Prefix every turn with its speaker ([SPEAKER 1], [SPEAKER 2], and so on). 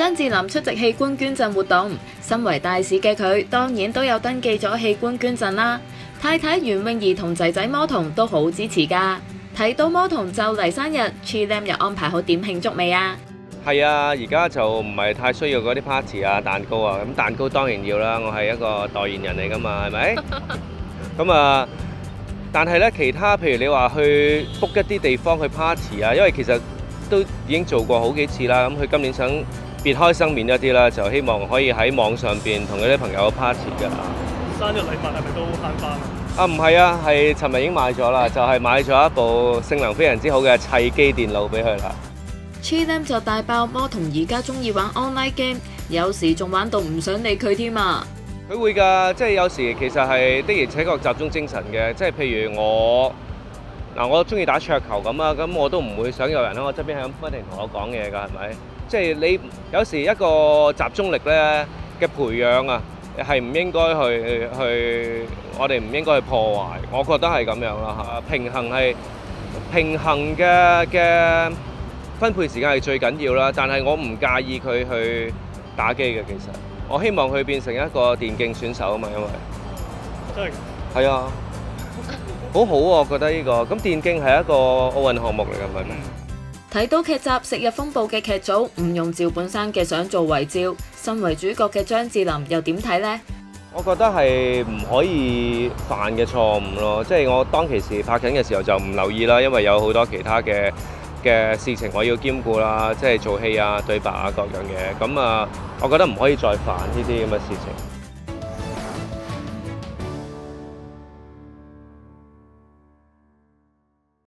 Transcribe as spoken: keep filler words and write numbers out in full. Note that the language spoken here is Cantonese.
[SPEAKER 1] 張智霖出席器官捐贈活動，身為大使嘅佢當然都有登記咗器官捐贈啦。太太袁詠儀同仔仔魔童都好支持㗎。睇到魔童就嚟生日 ，Chilam 又安排好點慶祝未啊？
[SPEAKER 2] 係啊，而家就唔係太需要嗰啲 party 啊、蛋糕啊，咁蛋糕當然要啦，我係一個代言人嚟㗎嘛，係咪？咁啊，但係咧其他譬如你話去 book 一啲地方去 party 啊，因為其實都已經做過好幾次啦，咁佢今年想別開生面一啲啦，就希望可以喺網上邊同佢啲朋友 party 㗎。
[SPEAKER 3] 生日禮物係咪都慳翻啊？
[SPEAKER 2] 啊，唔係啊，係尋日已經買咗啦，就係買咗一部性能非常之好嘅砌機電腦俾佢啦。
[SPEAKER 1] Chilam 就大爆魔童而家中意玩 online game， 有時仲玩到唔想理佢添啊！
[SPEAKER 2] 佢會㗎，即係有時其實係的而且確集中精神嘅，即係譬如我嗱，我中意打桌球咁啊，咁我都唔會想有人喺我側邊係咁不停同我講嘢㗎，係咪？即係你有時一個集中力咧嘅培養啊，係唔應該去去，我哋唔應該去破壞。我覺得係咁樣啦嚇，平衡係平衡嘅嘅分配時間係最緊要啦。但係我唔介意佢去打機嘅，其實我希望佢變成一個電競選手啊嘛，因為
[SPEAKER 3] 真係
[SPEAKER 2] 係啊，好好啊，我覺得呢個咁電競係一個奧運項目嚟㗎，係咪？
[SPEAKER 1] 睇到劇集《昔日風暴》嘅劇組唔用趙本山嘅相做遺照，身為主角嘅張智霖又點睇呢？
[SPEAKER 2] 我覺得係唔可以犯嘅錯誤咯，即係我當其時拍緊嘅時候就唔留意啦，因為有好多其他嘅嘅事情我要兼顧啦，即係做戲啊、對白啊各樣嘢，咁啊，我覺得唔可以再犯呢啲咁嘅事情。